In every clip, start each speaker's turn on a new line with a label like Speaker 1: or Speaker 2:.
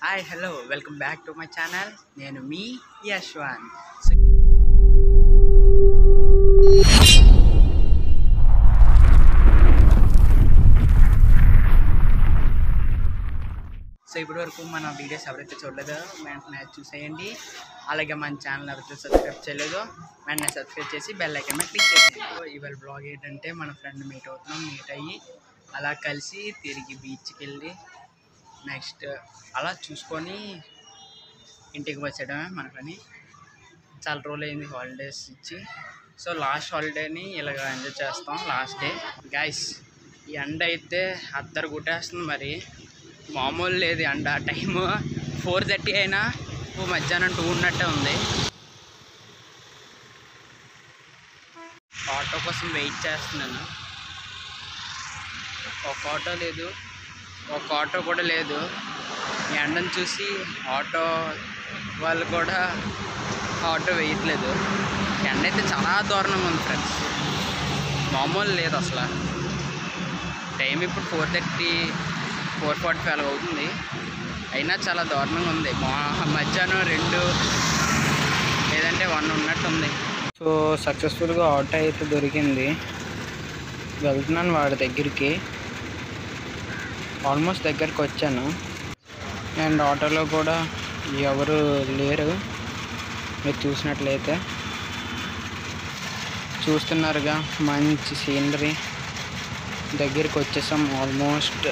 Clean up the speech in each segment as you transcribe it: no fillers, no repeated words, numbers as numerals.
Speaker 1: Hi, hello, welcome back to my channel. NENU MEE YASWANTH. So ఇప్పటి వరకు మన videos ఎవరైతే చూడలేదో వెంటనే చూసేయండి. అలాగే మన ఛానల్ ఎవరైతే సబ్స్క్రైబ్ చేయలేదో వెంటనే సబ్స్క్రైబ్ చేసి బెల్ ఐకాన్ మీద క్లిక్ చేయండి. ఇవాళ బ్లాగ్ ఏంటంటే మన ఫ్రెండ్ మీట్ అయ్యి అలా కలిసి తిరిగి బీచ్కి వెళ్ళి నెక్స్ట్ అలా చూసుకొని ఇంటికి వచ్చేయడమే మన పని. చాలా రోజులు అయింది హాలిడేస్ ఇచ్చి. సో లాస్ట్ హాలిడేని ఇలాగ ఎంజాయ్ చేస్తాం. లాస్ట్ డే గైస్, ఈ ఎండ అయితే అద్దరు కొట్టేస్తుంది. మరి మామూలు లేదు ఎండ. టైము 4:30 అయినా మధ్యాహ్నం 2 ఉన్నట్టే ఉంది. ఆటో కోసం వెయిట్ చేస్తున్నాను. ఒక ఆటో లేదు, ఒక ఆటో కూడా లేదు. ఈ ఎండను చూసి ఆటో వాళ్ళు కూడా ఆటో వేయట్లేదు. ఎండ అయితే చాలా దారుణంగా ఉంది ఫ్రెండ్స్, మామూలు లేదు అసలు. టైం ఇప్పుడు 4:30 4:45 అవుతుంది, అయినా చాలా దారుణంగా ఉంది. మధ్యాహ్నం 2 లేదంటే 1 ఉన్నట్టుంది. సో సక్సెస్ఫుల్గా ఆటో అయితే దొరికింది. వెళ్తున్నాను వాడి దగ్గరికి. ఆల్మోస్ట్ దగ్గరికి వచ్చాను. అండ్ ఆటోలో కూడా ఎవరు లేరు. మీరు చూసినట్లయితే చూస్తున్నారుగా, మంచి సీనరీ. దగ్గరికి వచ్చేసాం ఆల్మోస్ట్.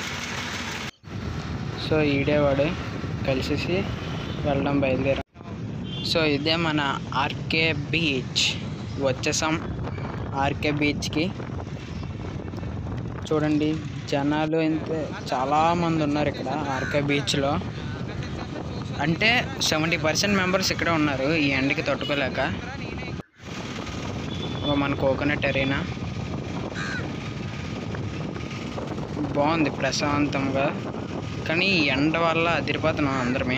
Speaker 1: సో ఈడేవాడు కలిసేసి వెళ్ళడం బయలుదేరాం. సో ఇదే మన ఆర్కే బీచ్. వచ్చేసాం ఆర్కే బీచ్కి. చూడండి జనాలు అయితే చాలామంది ఉన్నారు ఇక్కడ ఆర్కే బీచ్లో. అంటే 70% మెంబర్స్ ఇక్కడ ఉన్నారు ఈ ఎండకి తట్టుకోలేక. మన కోకోనట్ అరేనా బాగుంది ప్రశాంతంగా, కానీ ఈ ఎండ వల్ల అదిరిపోతున్నాం అందరమే.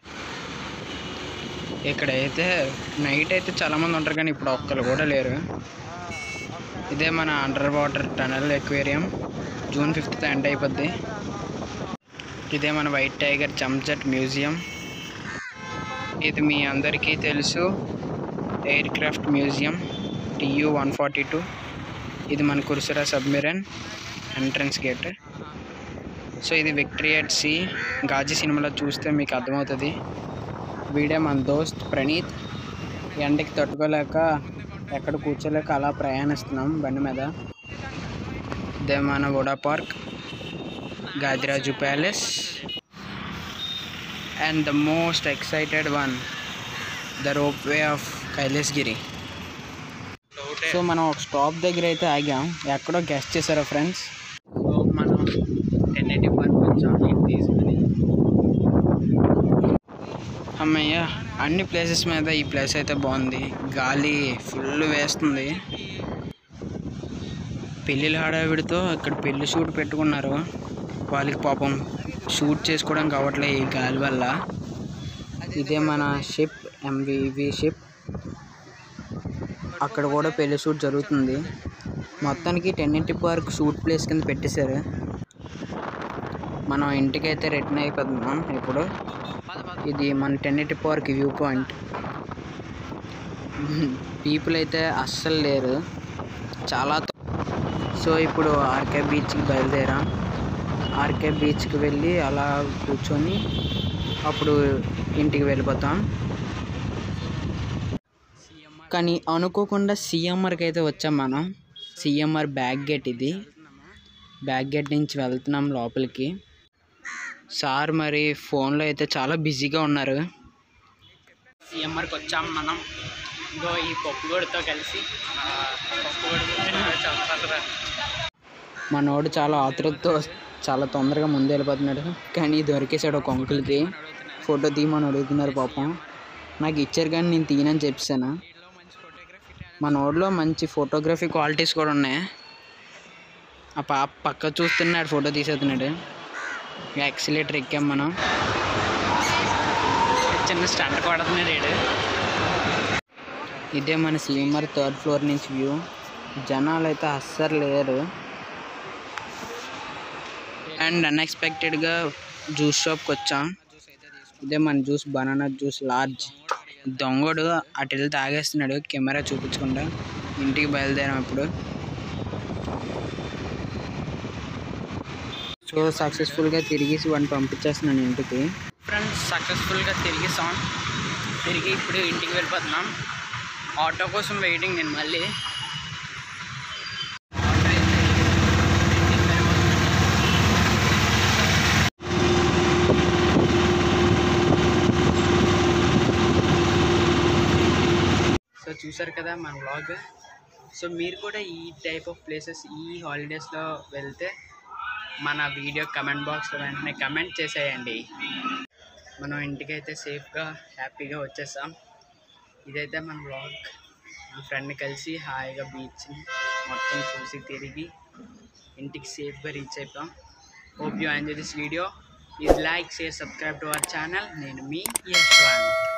Speaker 1: ఇక్కడైతే నైట్ అయితే చాలామంది ఉంటారు, కానీ ఇప్పుడు ఒక్కరు కూడా లేరు. ఇదే మన under water tunnel aquarium. June 5th end అయిపోద్ది. ఇదే మన వైట్ టైగర్ జంప్జెట్ మ్యూజియం. ఇది మీ అందరికీ తెలుసు, ఎయిర్ క్రాఫ్ట్ మ్యూజియం TU-142. ఇది మన Kursura submarine entrance gate. So ఇది విక్టరీ ఎట్ సీ. గాజీ సినిమాలో చూస్తే మీకు అర్థమవుతుంది. వీడే మన దోస్త్ ప్రణీత్. ఎండకి తట్టుకోలేక ఎక్కడ కూర్చోలేక అలా ప్రయాణిస్తున్నాం బండి మీద. ఇదే మన VUDA park, Gadiraju palace, and the most excited one, the rope way of Kailasagiri. So మనం ఒక స్టాప్ దగ్గర అయితే ఆగాం. ఎక్కడో గెస్ట్ చేశారా ఫ్రెండ్స్? సో మనం 1080 పార్క్ వచ్చాం ఇంటి తీసుకుని. అమ్మయ్య, అన్ని ప్లేసెస్ మీద ఈ ప్లేస్ అయితే బాగుంది. గాలి ఫుల్ వేస్తుంది. పెళ్ళిళ్ళ హడావిడితో ఇక్కడ పెళ్లి షూట్ పెట్టుకున్నారు. వాళ్ళకి పాపం షూట్ చేసుకోవడానికి అవ్వట్లేదు ఈ గాలి వల్ల. ఇదే మన షిప్, MVV షిప్. అక్కడ కూడా పెళ్లి షూట్ జరుగుతుంది. మొత్తానికి 1080 పార్క్ షూట్ ప్లేస్ కింద పెట్టేశారు. మనం ఇంటికైతే రిటర్న్ అయిపోతున్నాం ఇప్పుడు. ఇది మన 1080 పార్క్ వ్యూ పాయింట్. పీపుల్ అయితే అస్సలు లేరు, చాలా. సో ఇప్పుడు ఆర్కే బీచ్కి బయలుదేరాం. ఆర్కే బీచ్కి వెళ్ళి అలా కూర్చొని అప్పుడు ఇంటికి వెళ్ళిపోతాం. కానీ అనుకోకుండా CMRకి అయితే వచ్చాం మనం. CMR బ్యాక్ గేట్ ఇది. బ్యాక్ గేట్ నుంచి వెళ్తున్నాం లోపలికి. సార్ మరి ఫోన్లో అయితే చాలా బిజీగా ఉన్నారు. CMRకి వచ్చాం మనం. ఇంకో ఈ పప్పుగోడితో కలిసి మనోడు చాలా ఆతృతతో చాలా తొందరగా ముందు వెళ్ళిపోతున్నాడు. కానీ దొరికేసాడు ఒక అంకుల్కి. ఫోటో తీయమని అడుగుతున్నారు పాపం. నాకు ఇచ్చారు కానీ నేను తీయనని చెప్పాను. మనోడిలో మంచి ఫోటోగ్రఫీ క్వాలిటీస్ కూడా ఉన్నాయి. ఆ పాప పక్క చూస్తున్నాడు, ఫోటో తీసేస్తున్నాడు. యాక్సిలేటర్ ఎక్కాం మనం. చిన్న స్టంట్ కొడుతున్నాడు ఏడు. ఇదే మన CMR 3rd ఫ్లోర్ నుంచి వ్యూ. జనాలు అయితే అస్సలు లేరు. అండ్ అన్ఎక్స్పెక్టెడ్గా జ్యూస్ షాప్కి వచ్చాం. ఇదే మన జ్యూస్, బనానా జ్యూస్ లార్జ్. దొంగడు అటు వెళ్ళి తాగేస్తున్నాడు కెమెరా చూపించకుండా. ఇంటికి బయలుదేరాం ఇప్పుడు. సో సక్సెస్ఫుల్గా తిరిగేసి వాడిని పంపించేస్తున్నాను ఇంటికి. ఫ్రెండ్స్ సక్సెస్ఫుల్గా తిరిగేసాం. తిరిగి ఇప్పుడు ఇంటికి వెళ్ళిపోతున్నాం. ఆటో కోసం వెయిటింగ్ నేను మళ్ళీ. సో చూసారు కదా మన వ్లాగ్. సో మీరు కూడా ఈ టైప్ ఆఫ్ ప్లేసెస్ ఈ హాలిడేస్లో వెళ్తే మన వీడియో కమెంట్ బాక్స్లో వెంటనే కమెంట్ చేసేయండి. మనం ఇంటికైతే సేఫ్గా హ్యాపీగా వచ్చేసాం. ఇదైతే మన వ్లాగ్. మన ఫ్రెండ్ని కలిసి హాయిగా బీచ్ని మొత్తం చూసి తిరిగి ఇంటికి సేఫ్గా రీచ్ అయిపోయాం. Hope you enjoy this video. Please like, share, subscribe to our channel. నేను మీ యశ్వంత్.